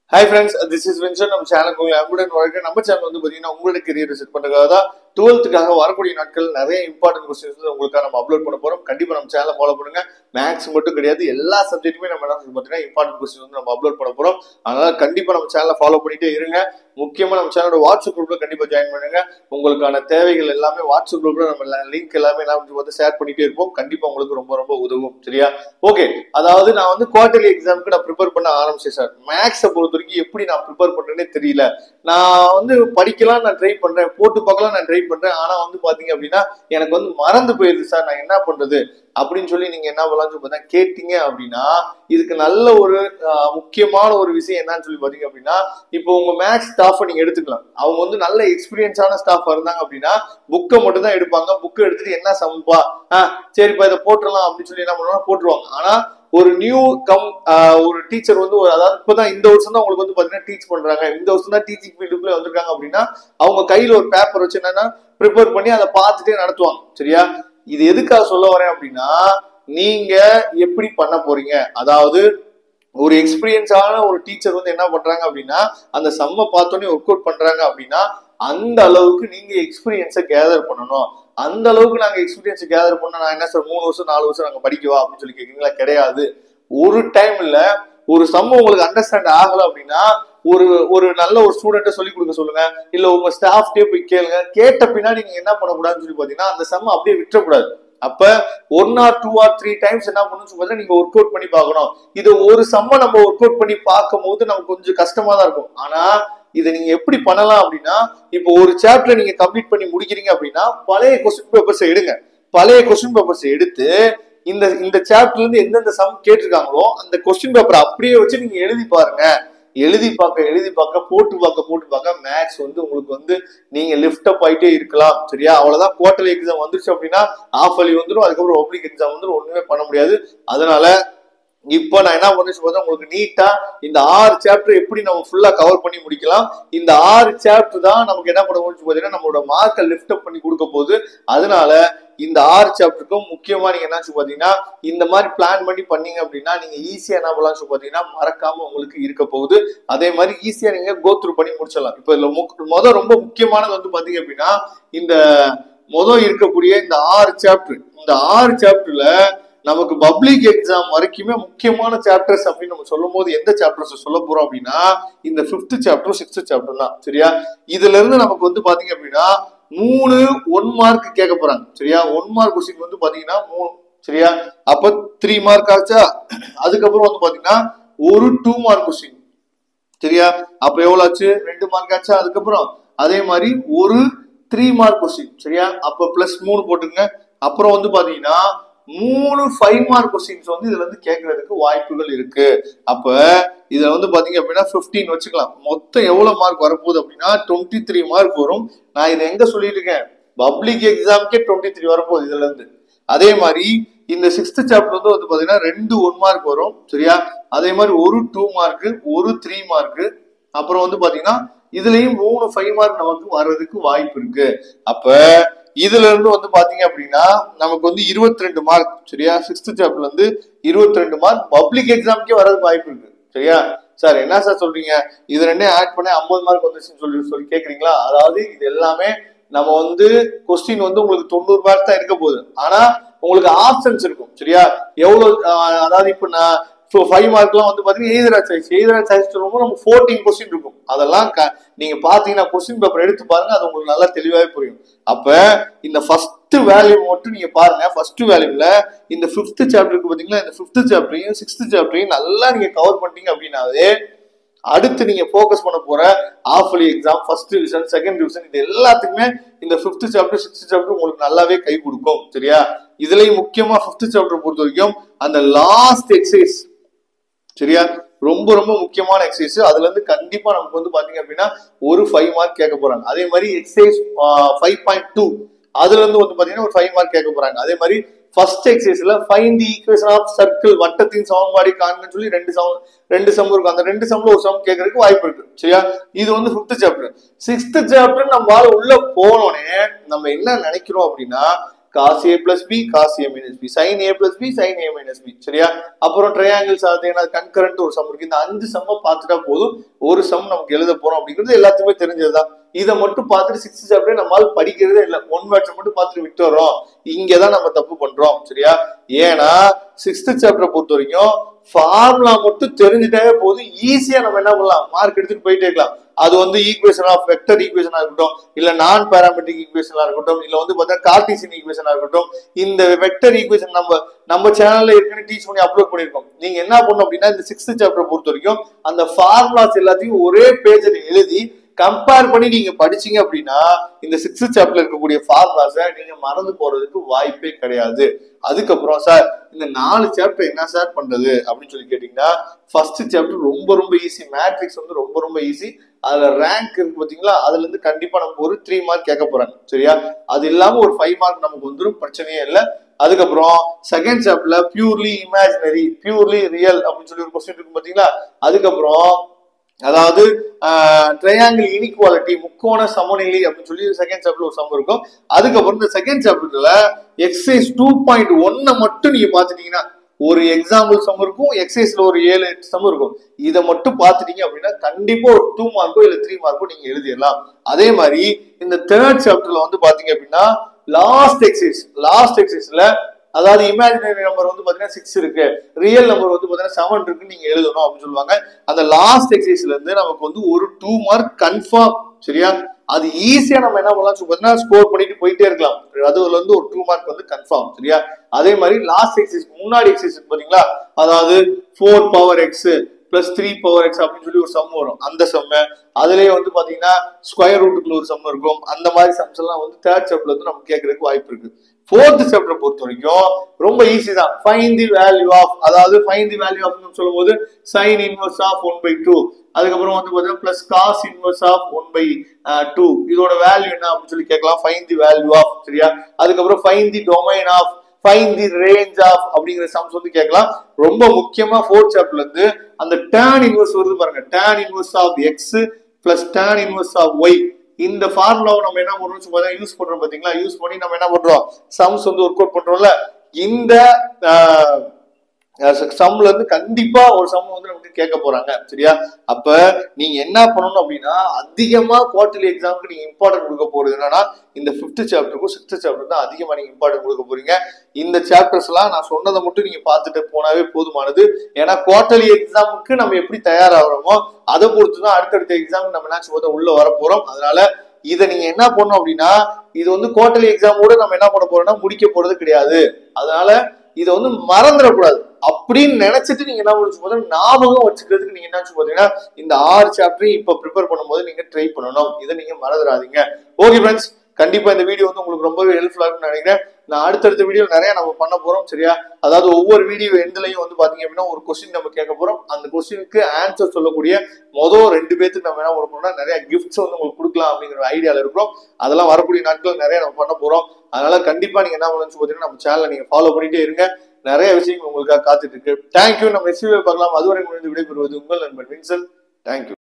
Hi friends, this is Vincent. நம்ம சேனலுக்கு உங்களை அன்புடன் வரவேற்கிறேன். நம்ம சேனல் வந்து பாத்தீங்கன்னா உங்களோட கரியர் செட் பண்றதுக்காக தான் 12th வரக்கூடிய நாட்கள் நிறைய இம்பார்ட்டன்ட் क्वेश्चंस உங்களுக்காக நம்ம அப்லோட் பண்ண போறோம். கண்டிப்பா நம்ம சேனலை ஃபாலோ பண்ணுங்க. மேக்ஸ் மட்டும் கிடையாது, எல்லா சப்ஜெக்ட்டுமே நம்ம என்ன பாத்தீங்கன்னா இம்பார்ட்டன்ட் क्वेश्चंस வந்து நம்ம அப்லோட் பண்ண போறோம். அதனால கண்டிப்பா நம்ம சேனலை ஃபாலோ பண்ணிட்டே இருங்க. முக்கியமா நம்ம சேனலோட வாட்ஸ்அப் குரூப்ல கண்டிப்பா ஜாயின் பண்ணுங்க. உங்களுக்கான தேவைகள் எல்லாமே வாட்ஸ்அப் குரூப்ல நம்ம லிங்க் எல்லாமே நான் ஷேர் பண்ணிட்டே இருப்போம். கண்டிப்பா உங்களுக்கு ரொம்ப ரொம்ப உதவும். சரியா? ஓகே, அதாவது நான் வந்து குவார்டர்லி எக்ஸாமுக்கு நான் ப்ரிப்பேர் பண்ண ஆரம்பிச்சேன் சார். மேக்ஸை பொறுத்த வரைக்கும் எப்படி நான் ப்ரிப்பேர் பண்றேன்னே தெரியல. நான் வந்து படிக்கலாம் நான் ட்ரை பண்றேன், போட்டு பார்க்கலாம் நான் ட்ரை பண்றேன். ஆனா வந்து பாத்தீங்க அப்படின்னா எனக்கு வந்து மறந்து போயிருது சார், நான் என்ன பண்றது அப்படின்னு சொல்லி நீங்க என்ன பண்ணலாம் கேட்டீங்க அப்படின்னா, இதுக்கு நல்ல ஒரு முக்கியமான ஒரு விஷயம் என்னன்னு சொல்லி பாத்தீங்க அப்படின்னா, இப்போ உங்க மேக்ஸ் ஸ்டாஃபை நீங்க எடுத்துக்கலாம். அவங்க வந்து நல்ல எக்ஸ்பீரியன்ஸான ஸ்டாஃபா இருந்தாங்க அப்படின்னா புக்கை மட்டும் தான் எடுப்பாங்க. புக்கை எடுத்துட்டு என்ன சம்பா சரிப்பா இதை போட்டுடலாம் அப்படின்னு சொல்லி என்ன பண்ணுவாங்க போட்டுருவாங்க. ஆனா ஒரு நியூ ஒரு டீச்சர் வந்து அதாவது இப்பதான் இந்த வருஷம் தான் உங்களுக்கு வந்து பாத்தீங்கன்னா டீச் பண்றாங்க, இந்த வருஷம் தான் டீச்சிங் ஃபீல்டுக்குள்ள வந்திருக்காங்க அப்படின்னா அவங்க கையில ஒரு பேப்பர் வச்சு என்னன்னா ப்ரிப்பேர் பண்ணி அதை பார்த்துட்டே நடத்துவாங்க. சரியா? இது எதுக்காக சொல்ல வரேன் அப்படின்னா, நீங்க எப்படி பண்ண போறீங்க, அதாவது ஒரு எக்ஸ்பீரியன்ஸான ஒரு டீச்சர் வந்து என்ன பண்றாங்க அப்படின்னா அந்த சம்ம பார்த்தோன்னே ஒர்க் அவுட் பண்றாங்க அப்படின்னா அந்த அளவுக்கு நீங்க எக்ஸ்பீரியன்ஸை கேதர் பண்ணணும். அந்த அளவுக்கு நாங்க எக்ஸ்பீரியன்ஸ் கேதர் பண்ண நான் என்ன சார் 3 வருஷம் 4 வருஷம் நாங்க படிக்கவா அப்படின்னு சொல்லி கேட்குறீங்களா? கிடையாது. ஒரு டைம்ல ஒரு சம்ம உங்களுக்கு அண்டர்ஸ்டாண்ட் ஆகல அப்படின்னா ஒரு ஒரு நல்ல ஒரு ஸ்டூடெண்ட்டை சொல்லி கொடுக்க சொல்லுங்க, இல்ல உங்க ஸ்டாஃப்டே போய் கேளுங்க. கேட்ட பின்னாடி நீங்க என்ன பண்ணக்கூடாதுன்னு சொல்லி பாத்தீங்கன்னா அந்த சம்ம அப்படியே விட்டுறக்கூடாது. அப்ப 1 or 2 or 3 டைம்ஸ் என்ன பண்ணணும் நீங்க ஒர்க் அவுட் பண்ணி பார்க்கணும். இது ஒரு சம்ம நம்ம ஒர்க் அவுட் பண்ணி பார்க்கும் போது நமக்கு கொஞ்சம் கஷ்டமா தான் இருக்கும். ஆனா இதை நீங்க எப்படி பண்ணலாம் அப்படின்னா, இப்போ ஒரு சாப்டர் நீங்க கம்ப்ளீட் பண்ணி முடிக்கிறீங்க அப்படின்னா பழைய கொஸ்டின் பேப்பர்ஸ் எடுங்க. பழைய கொஸ்டின் பேப்பர்ஸ் எடுத்து இந்த இந்த சாப்டர்ல இருந்து எந்தெந்த சம் கேட்டிருக்காங்களோ அந்த கொஸ்டின் பேப்பர் அப்படியே வச்சு நீங்க எழுதி பாருங்க. எழுதி பார்க்க போட்டு பார்க்க மேக்ஸ் வந்து உங்களுக்கு வந்து நீங்க லிஃப்ட் அப் ஆயிட்டே இருக்கலாம். சரியா? அவ்வளவுதான். குவார்டர்லி எக்ஸாம் வந்துருச்சு அப்படின்னா ஆஃப் அலி வந்துடும், அதுக்கப்புறம் பப்ளிக் எக்ஸாம் வந்துடும், ஒண்ணுமே பண்ண முடியாது. அதனால இப்போ நான் என்ன பண்ணிச்சு பார்த்தா உங்களுக்கு நீட்டா இந்த 6 சாப்டர் எப்படி நம்ம ஃபுல்லா கவர் பண்ணி முடிக்கலாம். இந்த 6 சாப்டர் தான் நமக்கு என்ன பண்ண முடிச்சு பார்த்தீங்கன்னா நம்மளோட மார்க்கை லிஃப்ட் அப் பண்ணி கொடுக்க போகுது. அதனால இந்த 6 சாப்டருக்கும் முக்கியமா நீங்க என்ன பாத்தீங்கன்னா இந்த மாதிரி பிளான் பண்ணி பண்ணீங்க அப்படின்னா நீங்க ஈஸியா என்ன பண்ணலாம் பாத்தீங்கன்னா மறக்காம உங்களுக்கு இருக்க போகுது. அதே மாதிரி ஈஸியா நீங்க கோ த்ரூ பண்ணி முடிச்சிடலாம். இப்ப இதுல ரொம்ப முக்கியமானது வந்து பாத்தீங்க அப்படின்னா இந்த இருக்கக்கூடிய இந்த 6 சாப்டர், இந்த 6 சாப்டர்ல நமக்கு பப்ளிக் எக்ஸாம் வரைக்குமே முக்கியமான சாப்டர்ஸ் அப்படின்னு நம்ம சொல்லும் போது எந்த சாப்டர்ஸ் சொல்ல போறோம் அப்படின்னா இந்த 5th சாப்டர் 6th சாப்டர் தான். சரியா? இதுல இருந்து நமக்கு வந்து பாத்தீங்க அப்படின்னா 3 1 மார்க் கேட்க போறாங்க. சரியா? 1 மார்க் கொஸ்டின் வந்து பாத்தீங்கன்னா 3. சரியா? அப்ப 3 மார்க் ஆச்சா? அதுக்கப்புறம் வந்து பாத்தீங்கன்னா ஒரு 2 மார்க் கொஸ்டின். சரியா? அப்ப எவ்வளவு ஆச்சு? 2 மார்க் ஆச்சா? அதுக்கப்புறம் அதே மாதிரி ஒரு 3 மார்க் கொஸ்டின். சரியா? அப்ப +3 போட்டுங்க. அப்புறம் வந்து பாத்தீங்கன்னா 3 5 மார்க் கொஸ்டின்ஸ் வந்து இதுல இருந்து கேட்கறதுக்கு வாய்ப்புகள் இருக்கு. அப்ப இதுல வந்து பாத்தீங்க அப்படின்னா 15 வச்சுக்கலாம். மொத்தம் எவ்வளவு மார்க் வரப்போகுது அப்படின்னா 23 மார்க் வரும். நான் இதை எங்க சொல்லிட்டு இருக்கேன்? பப்ளிக் எக்ஸாமுக்கே 23 வரப்போகுது இதுல இருந்து. அதே மாதிரி இந்த 6th சாப்டர் வந்து பாத்தீங்கன்னா 2 1 மார்க் வரும். சரியா? அதே மாதிரி ஒரு 2 மார்க், ஒரு 3 மார்க், அப்புறம் வந்து பாத்தீங்கன்னா இதுலயும் 3 5 மார்க் நமக்கு வர்றதுக்கு வாய்ப்பு இருக்கு. அப்ப இதுல இருந்து வந்து பாத்தீங்க அப்படின்னா நமக்கு வந்து 22 மார்க். சரியா? 6th சாப்டர்ல இருந்து 22 மார்க் பப்ளிக் எக்ஸாமுக்கே வர்றதுக்கு வாய்ப்பு இருக்கு. சரியா? சார் என்ன சார் சொல்றீங்க, இது ரெண்டே ஆட் பண்ண 50 மார்க் வந்துச்சுன்னு சொல்லி கேக்குறீங்களா? அதாவது இது எல்லாமே நம்ம வந்து கொஸ்டின் வந்து உங்களுக்கு 90 மார்க் தான் இருக்க போகுது. ஆனா உங்களுக்கு ஆப்ஷன்ஸ் இருக்கும். சரியா? எவ்வளவு அதாவது இப்ப நான் 5 மார்க்லாம் வந்து பாத்தீங்கன்னா எய்தர் சாய்ஸ் சொல்லும்போது நமக்கு 14 கொஸ்டின் இருக்கும். அதெல்லாம் நீங்க பாத்தீங்கன்னா கொஸ்டின் பேப்பர் எடுத்து பாருங்க, அது உங்களுக்கு நல்லா தெளிவாவே புரியும். அப்ப இந்த ஃபர்ஸ்ட் வேல்யூ மட்டும் நீங்க பாருங்க. ஃபர்ஸ்ட் வேல்யூல இந்த 5th சாப்டருக்கு பாத்தீங்கன்னா இந்த 5th சாப்டரையும் 6th சாப்டரையும் நல்லா நீங்க கவர் பண்ணிட்டீங்க அப்படின்னாவே அடுத்து நீங்க போக்கஸ் பண்ண போற half yearly exam, first division, second division, இது எல்லாத்துக்குமே இந்த 5th சாப்டர் 6th சாப்டர் உங்களுக்கு நல்லாவே கை கொடுக்கும். சரியா? இதுலயும் முக்கியமா 5th சாப்டர் பொறுத்த வரைக்கும் அந்த லாஸ்ட் எக்ஸசைஸ். சரியா? ரொம்ப ரொம்ப முக்கியமான எக்ஸசைஸ். அதுல இருந்து கண்டிப்பா நமக்கு வந்து பாத்தீங்க அப்படின்னா ஒரு 5 மார்க் கேட்க போறாங்க. அதே மாதிரி எக்ஸசைஸ் 5.2 அதுல இருந்து வந்து பாத்தீங்கன்னா ஒரு 5 மார்க் கேட்க போறாங்க. அதே மாதிரி ஃபர்ஸ்ட் எக்ஸசைஸ்ல find the equation of circle, வட்டத்தின் சமன்பாடு காண்கன்னு சொல்லி ரெண்டு சம் இருக்கும். அந்த 2 சம்ல ஒரு சம் கேட்கறதுக்கு வாய்ப்பு இருக்கு. சரியா? இது வந்து 5th சாப்டர். 6th சாப்டர் நம்மளால உள்ள போனோடனே நம்ம என்ன நினைக்கிறோம் அப்படின்னா cos a plus b cos a minus b, sin a plus b sin a minus b. சரியா? அப்புறம் ட்ரையாங்கிள்ஸ் ஆகுதுன்னா கன்கரண்ட் ஒரு சம் இருக்கு. இந்த 5 சம்ம பார்த்துட்டா போதும், ஒரு சம் நமக்கு எழுத போறோம் அப்படிங்கிறது எல்லாத்துக்குமே தெரிஞ்சதுதான். இதை மட்டும் பார்த்துட்டு 6th சாப்டர் நம்மளால படிக்கிறதே இல்லை, ஒன் வேர்ட்ஸ் மட்டும் பார்த்துட்டு விட்டு வரோம். இங்கதான் நம்ம தப்பு பண்றோம். சரியா? ஏன்னா 6th சாப்டரை பொறுத்த வரைக்கும் ஃபார்முலா மட்டும் தெரிஞ்சுட்டாவே போதும், ஈஸியா நம்ம என்ன பண்ணலாம், மார்க் எடுத்துட்டு போயிட்டே இருக்கலாம். அது வந்து ஈக்குவேஷன் ஆஃப் வெக்டர் ஈக்குவேஷனா இருக்கட்டும், இல்ல நான் பாராமெட்ரிக் ஈக்குவேஷனா இருக்கட்டும், இல்ல வந்து பார்த்தா கார்ட்டீசியன் ஈக்குவேஷனா இருக்கட்டும். இந்த வெக்டர் ஈக்குவேஷன் நம்ம சேனல்ல ஏற்கனவே டீச் பண்ணி அப்லோட் பண்ணிருக்கோம். நீங்க என்ன பண்ணணும் அப்படின்னா, இந்த 6th சாப்டரை பொறுத்த வரைக்கும் அந்த ஃபார்முலாஸ் எல்லாத்தையும் ஒரே பேஜ்ல எழுதி கம்பேர் பண்ணி நீங்க படிச்சீங்க அப்படின்னா இந்த 6th சாப்டர்ல இருக்கக்கூடிய ஃபார்முலாஸை நீங்க மறந்து போறதுக்கு வாய்ப்பே கிடையாது. அதுக்கப்புறம் சார் இந்த 4 சாப்டர் என்ன சார் பண்றது அப்படின்னு சொல்லி கேட்டீங்கன்னா, ஃபர்ஸ்ட் சாப்டர் ரொம்ப ரொம்ப ஈஸி, மேட்ரிக்ஸ் வந்து ரொம்ப ரொம்ப ஈஸி. அதுல ரேங்க் இருக்கு பாத்தீங்களா, அதுல இருந்து கண்டிப்பா நமக்கு ஒரு 3 மார்க் கேட்க போறாங்க. சரியா? அது இல்லாம ஒரு 5 மார்க் நமக்கு வந்துடும், பிரச்சனையே இல்லை. அதுக்கப்புறம் செகண்ட் சாப்டர்ல பியூர்லி இமேஜினரி பியூர்லி ரியல் அப்படின்னு சொல்லி ஒரு கொஸ்டின் இருக்கு பாத்தீங்களா. அதுக்கப்புறம் அதாவது ட்ரையாங்கிள் இனிக்வாலிட்டி முக்கோண சமநிலை அப்படின்னு சொல்லி செகண்ட் சாப்டர்ல ஒரு சம் இருக்கும். அதுக்கப்புறம் இந்த செகண்ட் சாப்டர்ல எக்ஸசைஸ் 2.1 மட்டும் நீங்க பாத்துட்டீங்கன்னா ஒரு எக்ஸாம்பிள் சம் இருக்கும், எக்ஸசைஸ்ல ஒரு 7-8 சம் இருக்கும். இதை மட்டும் பாத்துட்டீங்க அப்படின்னா கண்டிப்பா ஒரு 2 மார்க்கோ இல்ல 3 மார்க்கோ நீங்க எழுதிடலாம். அதே மாதிரி இந்த தேர்ட் சாப்டர்ல வந்து பாத்தீங்க அப்படின்னா லாஸ்ட் எக்ஸசைஸ்ல அதாவது இமேஜினரி நம்பர் வந்து பாத்தீங்கன்னா 6 இருக்கு, ரியல் நம்பர் வந்து பாத்தீங்கன்னா 7 இருக்கு, நீங்க எழுதணும் அப்படின்னு சொல்லுவாங்க. அந்த லாஸ்ட் எக்ஸசைஸ்ல இருந்து நமக்கு வந்து ஒரு 2 மார்க் கன்ஃபார்ம். சரியா? அது ஈஸியா நம்ம என்ன பண்ணலாம் பாத்தீங்கன்னா ஸ்கோர் பண்ணிட்டு போயிட்டே இருக்கலாம். அதுல இருந்து ஒரு 2 மார்க் வந்து கன்ஃபார்ம். சரியா? அதே மாதிரி லாஸ்ட் எக்ஸசைஸ் முன்னாடி எக்ஸசைஸ் பாத்தீங்களா, அதாவது 4 power x plus 3 power x அப்படின்னு சொல்லி ஒரு சம் வரும். அந்த சம்ம அதுலயே வந்து பாத்தீங்கன்னா ஸ்கொயர் ரூட்டுக்குள்ள ஒரு சம் இருக்கும். அந்த மாதிரி சம்ஸ் எல்லாம் வந்து தேர்ட் சாப்டர்ல இருந்து நம்ம கேட்கறதுக்கு வாய்ப்பு இருக்கு. ஃபோர்த் சாப்டரை பொறுத்த வரைக்கும் ரொம்ப ஈஸி தான். ஃபைண்ட் தி வேல்யூ ஆஃப், அதாவது ஃபைண்ட் தி வேல்யூ ஆஃப் சொல்லும் போது சைன் இன்வர்ஸ் ஆஃப் 1/2, அதுக்கப்புறம் வந்து பாத்தீங்கன்னா பிளஸ் காஸ் இன்வர்ஸ் ஆஃப் 1/2, இதோட வேல்யூ என்ன அப்படின்னு சொல்லி கேட்கலாம். Find the value of. சரியா? அதுக்கப்புறம் find the domain of, find the range of அப்படிங்கிற சம்ஸ் வந்து கேட்கலாம். ரொம்ப முக்கியமா ஃபோர்த் சாப்டர்ல இருந்து அந்த tan இன்வர்ஸ் வருது பாருங்க, tan inverse of x plus tan inverse of y. இந்த ஃபார்முலாவை நம்ம என்ன பண்றோம் யூஸ் பண்றோம் பாத்தீங்களா. யூஸ் பண்ணி நம்ம என்ன பண்றோம், சம்ஸ் வந்து ஒர்க் அவுட் பண்றோம்ல. இந்த சம்ல இருந்து கண்டிப்பா ஒரு சம் வந்து நமக்கு கேட்க போறாங்க. சரியா? அப்ப நீங்க என்ன பண்ணணும் அப்படின்னா, அதிகமா குவார்டர்லி எக்ஸாமுக்கு நீங்க இம்பார்ட்டன்ட் கொடுக்க போறது என்னன்னா இந்த 5th சாப்டருக்கும் 6th சாப்டர் தான் அதிகமா நீங்க இம்பார்ட்டன்ட் கொடுக்க போறீங்க. இந்த சாப்டர்ஸ் எல்லாம் நான் சொன்னதை மட்டும் நீங்க பார்த்துட்டு போனாவே போதுமானது. ஏன்னா குவார்டர்லி எக்ஸாமுக்கு நம்ம எப்படி தயாராகிறோமோ அதை பொறுத்துதான் அடுத்தடுத்த எக்ஸாம் நம்ம என்ன உள்ள வர போறோம். அதனால இதை நீங்க என்ன பண்ணணும் அப்படின்னா, இது வந்து குவார்டர்லி எக்ஸாமோட நம்ம என்ன பண்ண போறோம்னா முடிக்க போறது கிடையாது. அதனால இதை வந்து மறந்துடக்கூடாது. அப்படின்னு நினைச்சிட்டு நீங்க என்ன பண்ணு ஞாபகம் வச்சுக்கிறதுக்கு நீங்க என்ன பாத்தீங்கன்னா இந்த 6 சாப்டரையும் இப்ப ப்ரிப்பேர் பண்ணும்போது நீங்க ட்ரை பண்ணணும். இதை நீங்க மறந்துடாதீங்க. ஓகே ஃப்ரெண்ட்ஸ், கண்டிப்பா இந்த வீடியோ வந்து உங்களுக்கு ரொம்பவே ஹெல்ப்ஃபுல்லா இருக்கும்னு நினைக்கிறேன். நான் அடுத்தடுத்த வீடியோ நிறைய நம்ம பண்ண போறோம். சரியா? அதாவது ஒவ்வொரு வீடியோ எண்ட்லயும் வந்து பாத்தீங்க அப்படின்னா ஒரு கொஸ்டின் நம்ம கேட்க போறோம். அந்த கொஸ்டினுக்கு ஆன்சர் சொல்லக்கூடிய மொதல் 2 பேருக்கு நம்ம என்ன பண்ண நிறைய கிஃப்ட்ஸ் வந்து உங்களுக்கு கொடுக்கலாம் அப்படிங்கிற ஐடியால இருக்கிறோம். அதெல்லாம் வரக்கூடிய நாட்கள் நிறைய நம்ம பண்ண போறோம். அதனால கண்டிப்பா நீங்க என்ன பண்ணணும்னு பாத்தீங்கன்னா நம்ம சேனலை நீங்க ஃபாலோ பண்ணிட்டே இருங்க. நிறைய விஷயங்கள் உங்களுக்காக காத்துட்டு இருக்கு. தேங்க்யூ. நம்ம நெக்ஸ்ட் வீடியோ பார்க்கலாம். அதுவரை விடைபெறுவது உங்கள் நண்பன் வின்சல். தேங்க்யூ.